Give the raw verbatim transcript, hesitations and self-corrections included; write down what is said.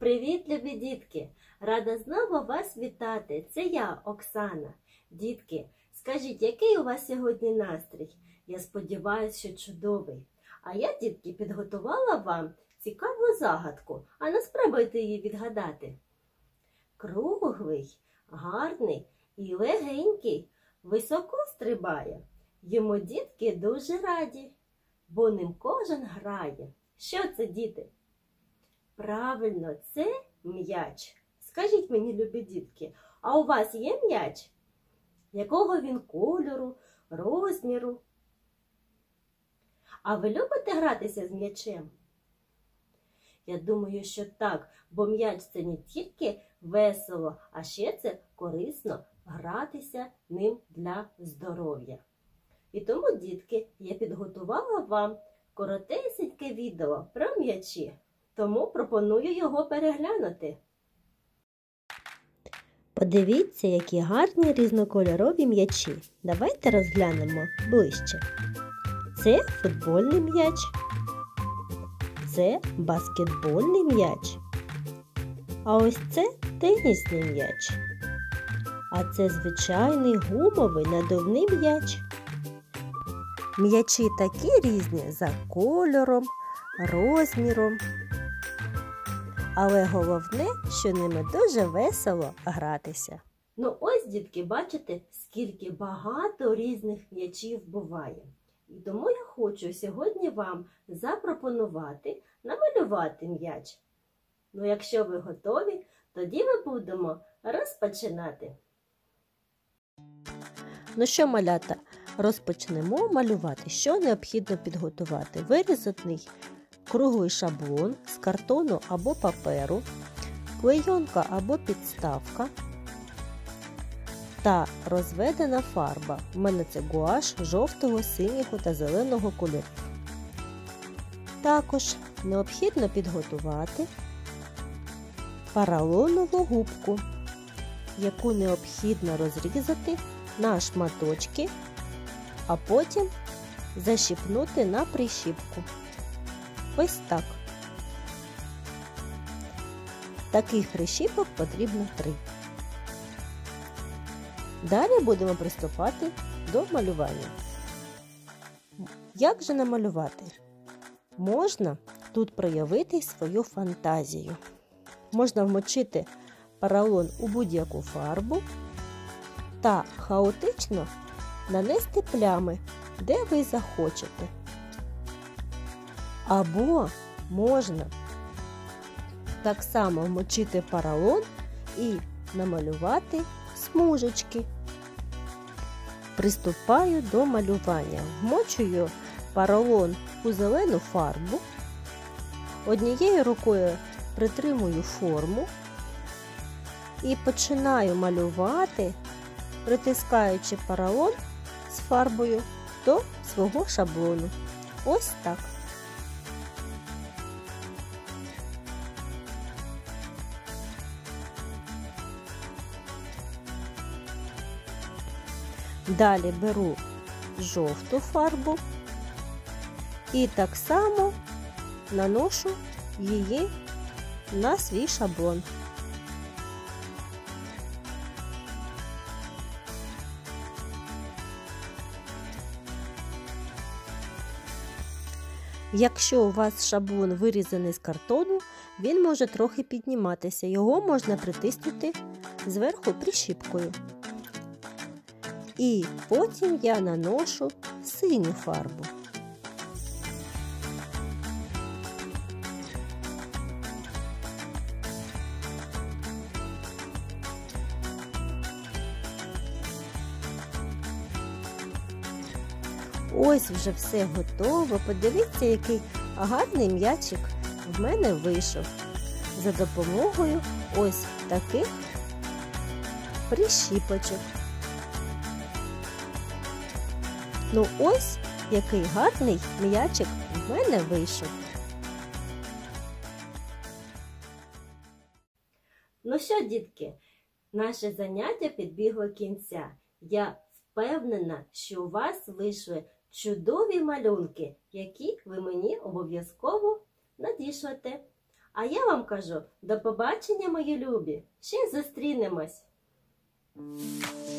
Привіт, любі дітки! Рада знову вас вітати. Це я, Оксана. Дітки, скажіть, який у вас сьогодні настрій? Я сподіваюся, що чудовий. А я, дітки, підготувала вам цікаву загадку. А ну спробуйте її відгадати. Круглий, гарний і легенький, високо стрибає. Йому дітки дуже раді, бо ним кожен грає. Що це, діти? Правильно, це м'яч. Скажіть мені, любі дітки, а у вас є м'яч? Якого він кольору, розміру? А ви любите гратися з м'ячем? Я думаю, що так, бо м'яч – це не тільки весело, а ще це корисно гратися ним для здоров'я. І тому, дітки, я підготувала вам коротесеньке відео про м'ячі. Тому пропоную його переглянути. Подивіться, які гарні різнокольорові м'ячі. Давайте розглянемо ближче. Це футбольний м'яч. Це баскетбольний м'яч. А ось це тенісний м'яч. А це звичайний гумовий надувний м'яч. М'ячі такі різні за кольором, розміром. Але головне, що ними дуже весело гратися. Ну ось, дітки, бачите, скільки багато різних м'ячів буває. І тому я хочу сьогодні вам запропонувати намалювати м'яч. Ну, якщо ви готові, тоді ми будемо розпочинати. Ну що, малята, розпочнемо малювати. Що необхідно підготувати? Вирізаний круглий шаблон з картону або паперу, клейонка або підставка та розведена фарба. У мене це гуаш жовтого, синього та зеленого кольорів. Також необхідно підготувати поролонову губку, яку необхідно розрізати на шматочки, а потім защіпнути на прищіпку. Ось так. Таких прищіпок потрібно три. Далі будемо приступати до малювання. Як же намалювати? Можна тут проявити свою фантазію. Можна вмочити поролон у будь-яку фарбу та хаотично нанести плями, де ви захочете. Або можна так само вмочити поролон і намалювати смужечки. Приступаю до малювання. Вмочую поролон у зелену фарбу. Однією рукою притримую форму і починаю малювати, притискаючи поролон з фарбою до свого шаблону. Ось так. Далі беру жовту фарбу і так само наношу її на свій шаблон. Якщо у вас шаблон вирізаний з картону, він може трохи підніматися. Його можна притиснути зверху прищіпкою. І потім я наношу синю фарбу. Ось вже все готово. Подивіться, який гарний м'ячик в мене вийшов. За допомогою ось таких прищіпочок. Ну ось, який гарний м'ячик в мене вийшов. Ну що, дітки, наше заняття підбігло кінця. Я впевнена, що у вас вийшли чудові малюнки, які ви мені обов'язково надішлете. А я вам кажу, до побачення, мої любі. Ще зустрінемось.